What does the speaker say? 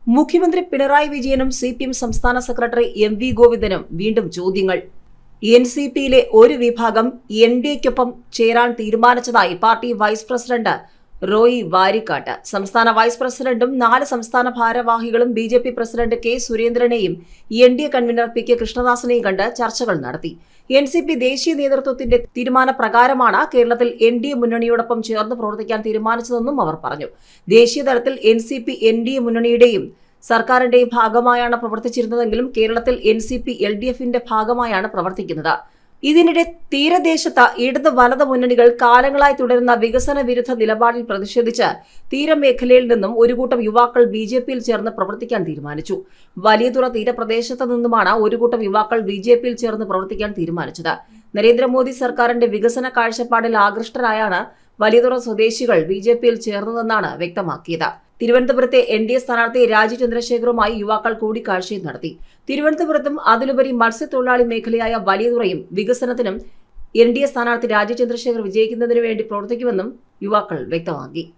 മുഖ്യമന്ത്രി പിണറായി വിജയനും സിപിഎം സംസ്ഥാന സെക്രട്ടറി എം.വി. ഗോവിന്ദനും വീണ്ടും ചോദ്യങ്ങൾ. എൻസിപിയിലെ ഒരു വിഭാഗം എൻഡിഎക്കൊപ്പം ചേരാൻ തീരുമാനിച്ചതായി പാർട്ടി വൈസ് പ്രസിഡന്റ് റോയി വാരിക്കാട്ട്. സംസ്ഥാന വൈസ് പ്രസിഡന്റും 4 സംസ്ഥാന ഭാരവാഹികളും ബിജെപി പ്രസിഡന്റ് കെ സുരേന്ദ്രനെയും എൻഡിഎ കൺവീനർ പി കെ കൃഷ്ണദാസിനെയും കണ്ട് ചർച്ചകൾ നടത്തി. എൻസിപി ദേശീയ നേതൃത്വത്തിന്റെ തീരുമാനപ്രകാരമാണ് കേരളത്തിൽ എൻഡിഎ മുന്നണിയോടൊപ്പം ചേർന്ന് പ്രവർത്തിക്കാൻ തീരുമാനിച്ചതെന്നും അവർ പറഞ്ഞു. ദേശീയ തലത്തിൽ എൻസിപി എൻഡിഎ മുന്നണിയുടെയും സർക്കാരിന്റെയും ഭാഗമായാണ് പ്രവർത്തിച്ചിരുന്നതെങ്കിലും കേരളത്തിൽ എൻസിപി എൽഡിഎഫിന്റെ ഭാഗമായാണ് പ്രവർത്തിക്കുന്നത്. ഇതിനിടെ തീരദേശത്ത് ഇടത് വലത് മുന്നണികൾ കാലങ്ങളായി തുടരുന്ന വികസന വിരുദ്ധ നിലപാടിൽ പ്രതിഷേധിച്ച് തീരമേഖലയിൽ നിന്നും ഒരു കൂട്ടം യുവാക്കൾ ബിജെപിയിൽ ചേർന്ന് പ്രവർത്തിക്കാൻ തീരുമാനിച്ചു. വലിയതുറ തീരപ്രദേശത്ത് നിന്നുമാണ് ഒരു കൂട്ടം യുവാക്കൾ ബിജെപിയിൽ ചേർന്ന് പ്രവർത്തിക്കാൻ തീരുമാനിച്ചത്. നരേന്ദ്രമോദി സർക്കാരിന്റെ വികസന കാഴ്ചപ്പാടിൽ ആകൃഷ്ടരായാണ് വലിയതുറ സ്വദേശികൾ ബിജെപിയിൽ ചേർന്നതെന്നാണ് വ്യക്തമാക്കിയത്. തിരുവനന്തപുരത്തെ എൻഡിഎ സ്ഥാനാർത്ഥി രാജീവ് ചന്ദ്രശേഖറുമായി യുവാക്കൾ കൂടിക്കാഴ്ചയും നടത്തി. തിരുവനന്തപുരത്തും അതിലുപരി മത്സ്യത്തൊഴിലാളി മേഖലയായ വലിയതുറയും വികസനത്തിനും എൻഡിഎ സ്ഥാനാർത്ഥി രാജീവ് ചന്ദ്രശേഖർ വിജയിക്കുന്നതിനു വേണ്ടി പ്രവർത്തിക്കുമെന്നും യുവാക്കൾ വ്യക്തമാക്കി.